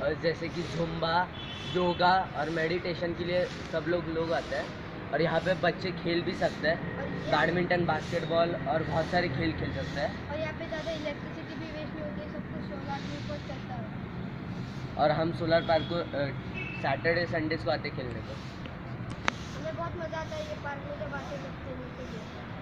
जैसे कि जुम्बा, योगा और मेडिटेशन के लिए सब लोग आते हैं। और यहाँ पे बच्चे खेल भी सकते हैं, बैडमिंटन, बास्केटबॉल और बहुत सारे खेल खेल सकते हैं। और यहाँ पे ज़्यादा इलेक्ट्रिसिटी भी वेस्ट नहीं होती है, सब कुछ सोलर के ऊपर चलता है। और हम सोलर पार्क को सैटरडे संडेज को आते खेलने को। हमें बहुत मज़ा आता है ये पार्क में जब आते हैं बच्चे लोग के लिए।